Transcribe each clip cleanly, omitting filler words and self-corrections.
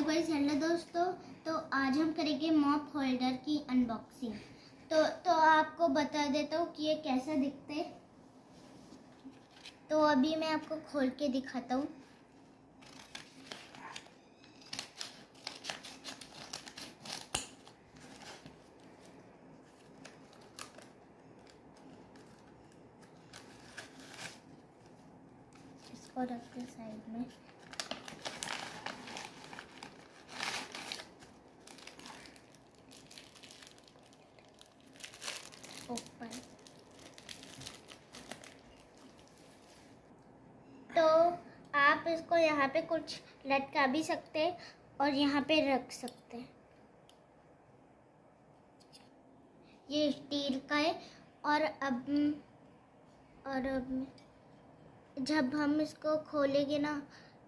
Guys, hello दोस्तों। तो आज हम करेंगे मॉप होल्डर की अनबॉक्सिंग। तो आपको बता देता हूँ कि ये कैसा दिखते है। तो अभी मैं आपको खोल के दिखाता हूँ। इसको रखते साइड में। ओपन। तो आप इसको यहाँ पे कुछ लटका भी सकते हैं और यहाँ पे रख सकते हैं। ये स्टील का है और अब जब हम इसको खोलेंगे ना,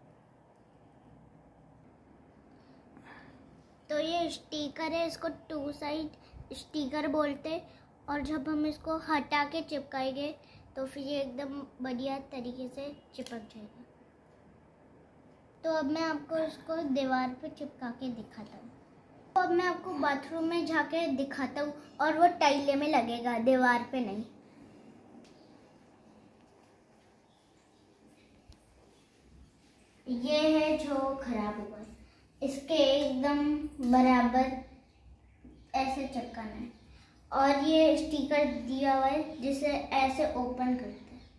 तो ये स्टिकर है, इसको टू साइड स्टिकर बोलते हैं। और जब हम इसको हटा के चिपकाएंगे तो फिर ये एकदम बढ़िया तरीके से चिपक जाएगा। तो अब मैं आपको इसको दीवार पे चिपका के दिखाता हूँ। तो अब मैं आपको बाथरूम में जाके दिखाता हूँ और वो टाइले में लगेगा, दीवार पे नहीं। ये है जो खराब हुआ है, इसके एकदम बराबर ऐसे चिपकाना है। और ये स्टिकर दिया हुआ है जिसे ऐसे ओपन करते हैं।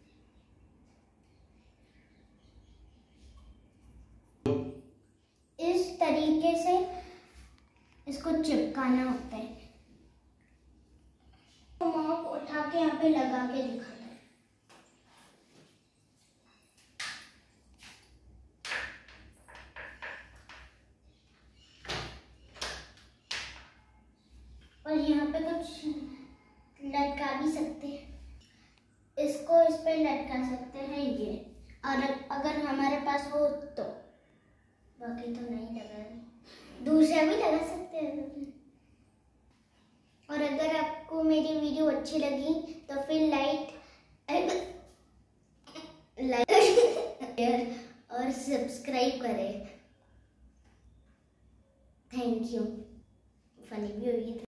इस तरीके से इसको चिपकाना होता है। तो मॉप उठा के यहाँ पे लगा के दिखाता है। और यहाँ पे कुछ लटका भी सकते हैं, इसको इस पे लटका सकते हैं ये। और अगर हमारे पास हो तो, बाकी तो नहीं लगा, दूसरा भी लगा सकते हैं। और अगर आपको मेरी वीडियो अच्छी लगी तो फिर लाइक और सब्सक्राइब करें। Thank you. फनी भी होगी।